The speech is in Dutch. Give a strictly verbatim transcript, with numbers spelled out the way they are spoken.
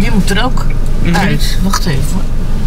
die moet er ook Mhm. uit. Wacht even.